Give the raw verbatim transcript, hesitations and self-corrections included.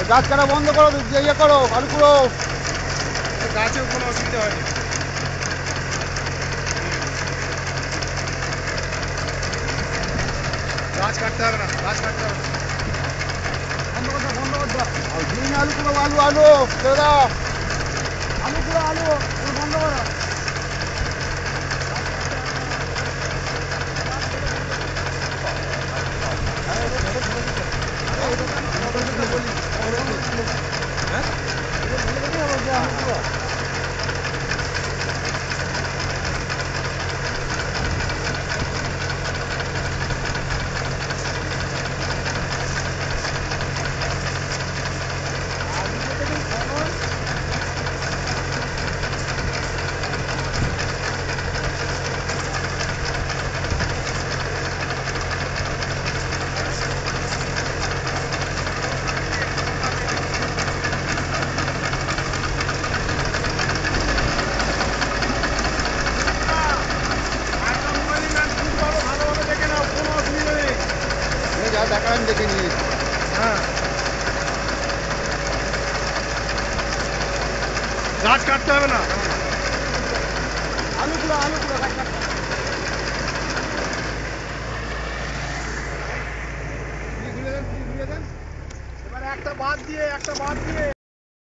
গাছ কাটা বন্ধ করো, ইয়ে করো, আলু পুরো। গাছেও কোনো অসুবিধা হয়নি। গাছ কাটতে হবে না, গাছ কাটতে হবে না। বন্ধ করতে বন্ধ করতে আলু পুরো, আলু আলু ছেড়ে দাও, আলু পুরো, আলু বন্ধ করো। যা দেখা আমি দেখে নিয়েছি। হ্যাঁ, গাছ কাটতে হবে না। আলু পুরো, আলু পুরো গাছ কাটতে হবে। এবার একটা বাদ দিয়ে একটা বাদ দিয়ে